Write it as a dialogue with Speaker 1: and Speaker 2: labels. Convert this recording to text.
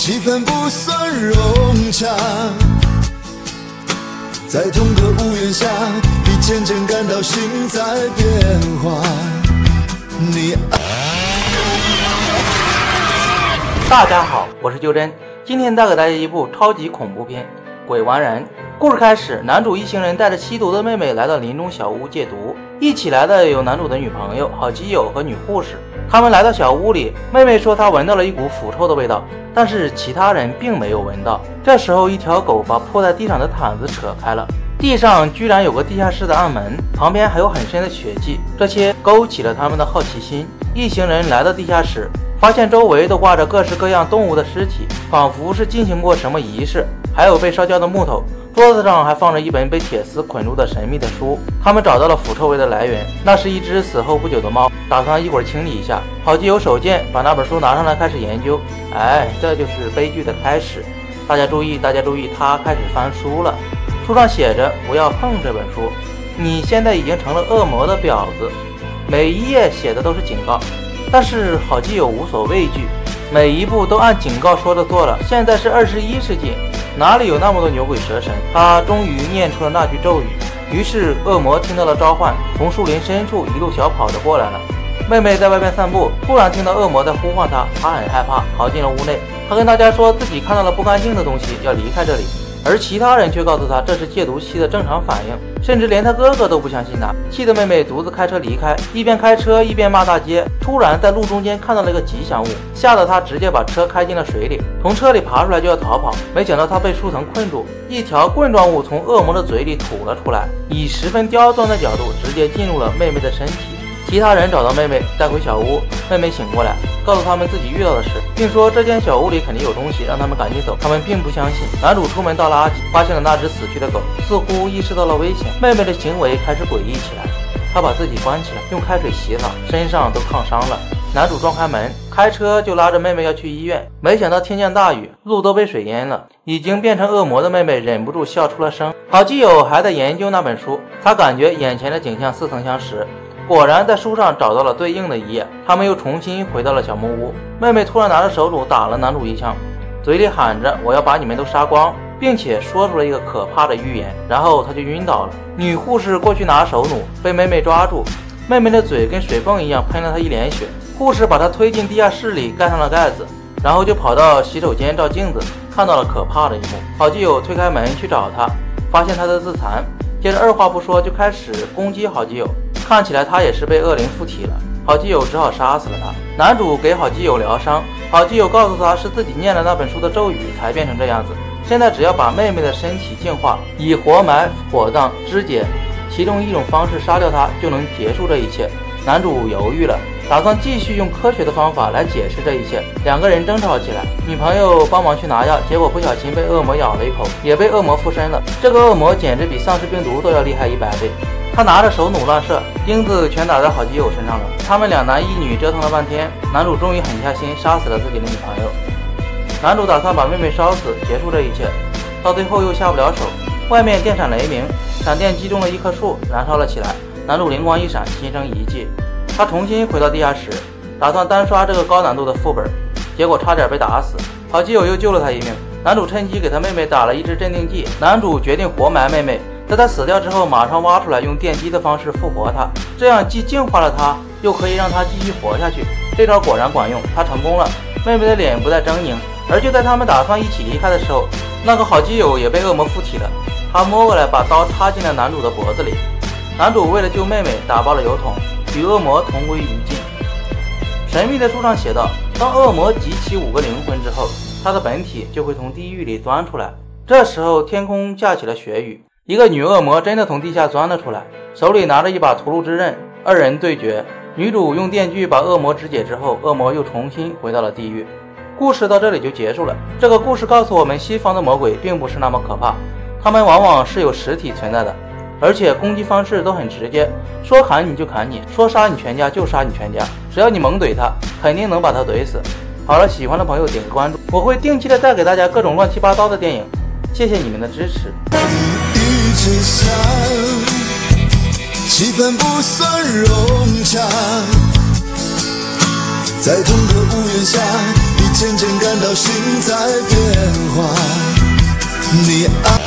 Speaker 1: 气氛不算融洽，在同个屋檐下，你渐渐感到心在变化。你
Speaker 2: 大家好，我是究真，今天带给大家一部超级恐怖片《鬼玩人》。故事开始，男主一行人带着吸毒的妹妹来到林中小屋戒毒，一起来的有男主的女朋友、好基友和女护士。他们来到小屋里，妹妹说她闻到了一股腐臭的味道，但是其他人并没有闻到。这时候，一条狗把铺在地上的毯子扯开了，地上居然有个地下室的暗门，旁边还有很深的血迹，这些勾起了他们的好奇心。一行人来到地下室，发现周围都挂着各式各样动物的尸体，仿佛是进行过什么仪式，还有被烧焦的木头。桌子上还放着一本被铁丝捆住的神秘的书。他们找到了腐臭味的来源，那是一只死后不久的猫，打算一会儿清理一下。好基友手贱，把那本书拿上来开始研究。这就是悲剧的开始。大家注意，他开始翻书了。书上写着不要碰这本书，你现在已经成了恶魔的婊子。每一页写的都是警告，但是好基友无所畏惧，每一步都按警告说的做了。现在是21世纪，哪里有那么多牛鬼蛇神？他终于念出了那句咒语，于是恶魔听到了召唤，从树林深处一路小跑着过来了。妹妹在外面散步，突然听到恶魔在呼唤她，她很害怕，逃进了屋内。她跟大家说自己看到了不干净的东西，要离开这里，而其他人却告诉她这是戒毒期的正常反应，甚至连她哥哥都不相信她。气得妹妹独自开车离开，一边开车一边骂大街。突然在路中间看到了一个吉祥物，吓得她直接把车开进了水里，从车里爬出来就要逃跑，没想到她被树藤困住，一条棍状物从恶魔的嘴里吐了出来，以十分刁钻的角度直接进入了妹妹的身体。其他人找到妹妹，带回小屋。妹妹醒过来，告诉他们自己遇到的事，并说这间小屋里肯定有东西，让他们赶紧走。他们并不相信。男主出门倒垃圾，发现了那只死去的狗，似乎意识到了危险。妹妹的行为开始诡异起来，她把自己关起来，用开水洗澡，身上都烫伤了。男主撞开门，开车就拉着妹妹要去医院，没想到天降大雨，路都被水淹了。已经变成恶魔的妹妹忍不住笑出了声。好基友还在研究那本书，他感觉眼前的景象似曾相识。果然在书上找到了对应的一页，他们又重新回到了小木屋。妹妹突然拿着手弩打了男主一枪，嘴里喊着我要把你们都杀光，并且说出了一个可怕的预言，然后他就晕倒了。女护士过去拿手弩，被妹妹抓住，妹妹的嘴跟水泵一样喷了她一脸血。护士把她推进地下室里，盖上了盖子，然后就跑到洗手间照镜子，看到了可怕的一幕。好基友推开门去找她，发现她在自残，接着二话不说就开始攻击好基友。看起来他也是被恶灵附体了，好基友只好杀死了他。男主给好基友疗伤，好基友告诉他是自己念了那本书的咒语才变成这样子，现在只要把妹妹的身体净化，以活埋、火葬、肢解其中一种方式杀掉她，就能结束这一切。男主犹豫了，打算继续用科学的方法来解释这一切。两个人争吵起来，女朋友帮忙去拿药，结果不小心被恶魔咬了一口，也被恶魔附身了。这个恶魔简直比丧尸病毒都要厉害100倍。他拿着手弩乱射，钉子全打在好基友身上了。他们两男一女折腾了半天，男主终于狠下心杀死了自己的女朋友。男主打算把妹妹烧死，结束这一切，到最后又下不了手。外面电闪雷鸣，闪电击中了一棵树，燃烧了起来。男主灵光一闪，心生一计，他重新回到地下室，打算单刷这个高难度的副本，结果差点被打死。好基友又救了他一命，男主趁机给他妹妹打了一支镇定剂。男主决定活埋妹妹，在他死掉之后马上挖出来，用电击的方式复活他，这样既净化了他，又可以让他继续活下去。这招果然管用，他成功了。妹妹的脸不再狰狞，而就在他们打算一起离开的时候，那个好基友也被恶魔附体了。他摸过来把刀插进了男主的脖子里。男主为了救妹妹打爆了油桶，与恶魔同归于尽。神秘的书上写道，当恶魔集齐5个灵魂之后，他的本体就会从地狱里钻出来。这时候天空下起了雪雨，一个女恶魔真的从地下钻了出来，手里拿着一把屠戮之刃，二人对决。女主用电锯把恶魔肢解之后，恶魔又重新回到了地狱。故事到这里就结束了。这个故事告诉我们，西方的魔鬼并不是那么可怕，他们往往是有实体存在的，而且攻击方式都很直接，说砍你就砍你，说杀你全家就杀你全家，只要你猛怼他，肯定能把他怼死。好了，喜欢的朋友点个关注，我会定期的带给大家各种乱七八糟的电影，谢谢你们的支持。
Speaker 1: 气氛不算融洽，在同个屋檐下，你渐渐感感到心在变化。你爱